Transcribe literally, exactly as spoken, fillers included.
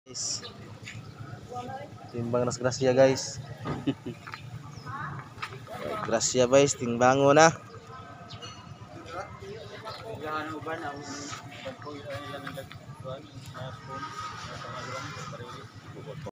Guys, timbang nas Gracia guys. Gracia guys, timbango na.